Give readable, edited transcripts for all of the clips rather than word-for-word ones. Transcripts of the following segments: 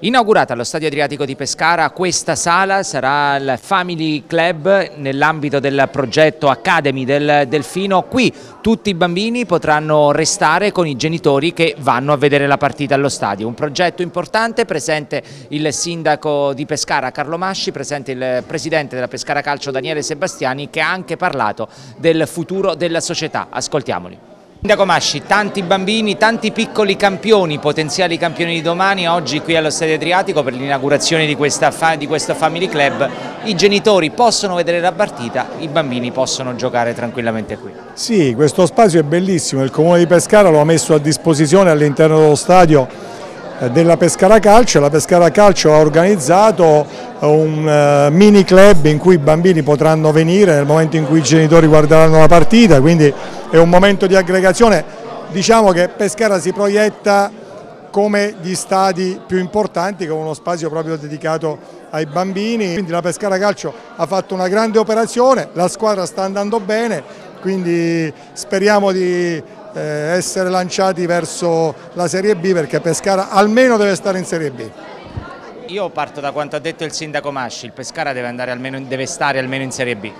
Inaugurata allo Stadio Adriatico di Pescara, questa sala sarà il Family Club nell'ambito del progetto Academy del Delfino. Qui tutti i bambini potranno restare con i genitori che vanno a vedere la partita allo stadio. Un progetto importante, presente il sindaco di Pescara Carlo Masci, presente il presidente della Pescara Calcio Daniele Sebastiani, che ha anche parlato del futuro della società. Ascoltiamoli. Sindaco Masci, tanti bambini, tanti piccoli campioni, potenziali campioni di domani, oggi qui allo Stadio Adriatico per l'inaugurazione di questo Family Club. I genitori possono vedere la partita, i bambini possono giocare tranquillamente qui. Sì, questo spazio è bellissimo, il Comune di Pescara lo ha messo a disposizione all'interno dello stadio della Pescara Calcio. La Pescara Calcio ha organizzato un mini club in cui i bambini potranno venire nel momento in cui i genitori guarderanno la partita, quindi è un momento di aggregazione. Diciamo che Pescara si proietta come gli stadi più importanti, con uno spazio proprio dedicato ai bambini, quindi la Pescara Calcio ha fatto una grande operazione, la squadra sta andando bene, quindi speriamo di essere lanciati verso la Serie B, perché Pescara almeno deve stare in Serie B. Io parto da quanto ha detto il sindaco Masci, il Pescara deve stare almeno in Serie B.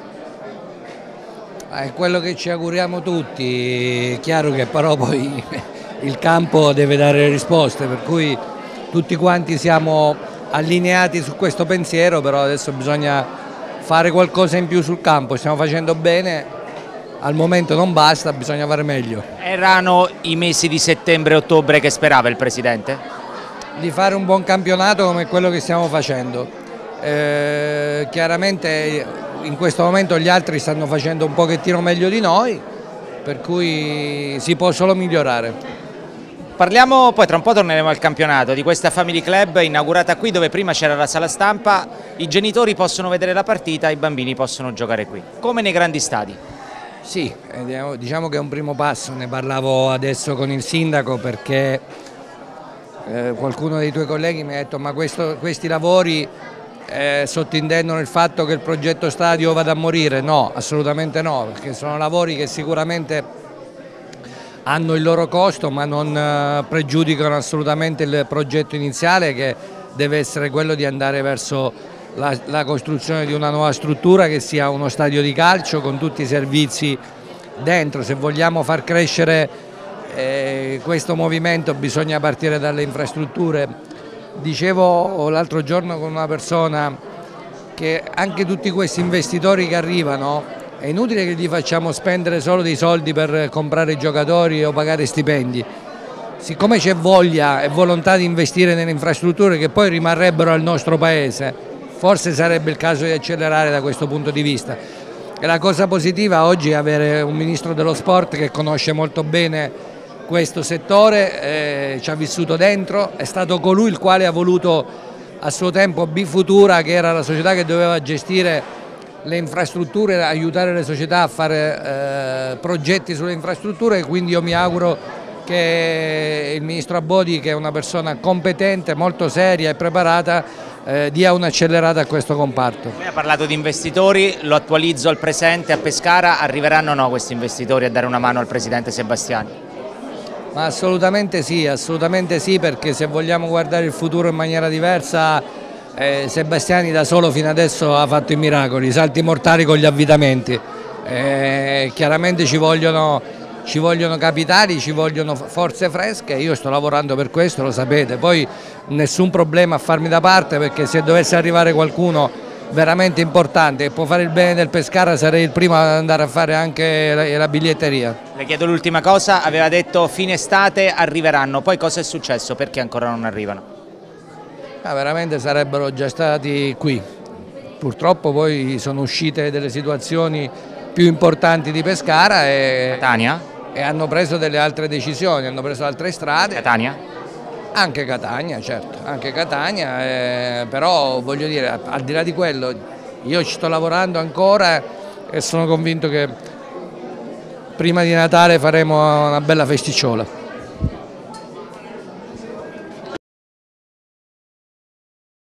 È quello che ci auguriamo tutti, è chiaro che però poi il campo deve dare risposte, per cui tutti quanti siamo allineati su questo pensiero, però adesso bisogna fare qualcosa in più sul campo, stiamo facendo bene, al momento non basta, bisogna fare meglio. Erano i mesi di settembre e ottobre che sperava il presidente? Di fare un buon campionato come quello che stiamo facendo. Chiaramente in questo momento gli altri stanno facendo un pochettino meglio di noi, per cui si può solo migliorare. Parliamo, poi tra un po' torneremo al campionato, di questa Family Club inaugurata qui, dove prima c'era la sala stampa, i genitori possono vedere la partita, i bambini possono giocare qui, come nei grandi stadi. Sì, diciamo che è un primo passo, ne parlavo adesso con il sindaco, perché qualcuno dei tuoi colleghi mi ha detto ma questi lavori sottintendono il fatto che il progetto stadio vada a morire. No, assolutamente no, perché sono lavori che sicuramente hanno il loro costo, ma non pregiudicano assolutamente il progetto iniziale, che deve essere quello di andare verso la costruzione di una nuova struttura che sia uno stadio di calcio con tutti i servizi dentro. Se vogliamo far crescere questo movimento bisogna partire dalle infrastrutture. Dicevo l'altro giorno con una persona che anche tutti questi investitori che arrivano è inutile che gli facciamo spendere solo dei soldi per comprare giocatori o pagare stipendi. Siccome c'è voglia e volontà di investire nelle infrastrutture che poi rimarrebbero al nostro paese, forse sarebbe il caso di accelerare da questo punto di vista. E la cosa positiva oggi è avere un ministro dello sport che conosce molto bene questo settore, ci ha vissuto dentro, è stato colui il quale ha voluto a suo tempo Bifutura, che era la società che doveva gestire le infrastrutture, aiutare le società a fare progetti sulle infrastrutture, e quindi io mi auguro che il ministro Abodi, che è una persona competente, molto seria e preparata, dia un'accelerata a questo comparto. Lei ha parlato di investitori, lo attualizzo al presente, a Pescara arriveranno o no questi investitori a dare una mano al presidente Sebastiani? Ma assolutamente sì, perché se vogliamo guardare il futuro in maniera diversa, Sebastiani da solo fino adesso ha fatto i miracoli, i salti mortali con gli avvitamenti. Chiaramente ci vogliono capitali, ci vogliono forze fresche, io sto lavorando per questo, lo sapete, poi nessun problema a farmi da parte, perché se dovesse arrivare qualcuno veramente importante che può fare il bene del Pescara sarei il primo ad andare a fare anche la biglietteria. Le chiedo l'ultima cosa, aveva detto fine estate arriveranno, poi cosa è successo? Perché ancora non arrivano? Veramente sarebbero già stati qui, purtroppo poi sono uscite delle situazioni più importanti di Pescara e hanno preso delle altre decisioni, hanno preso altre strade. Catania? Anche Catania, certo, anche Catania, però voglio dire, al di là di quello io ci sto lavorando ancora e sono convinto che prima di Natale faremo una bella festicciola.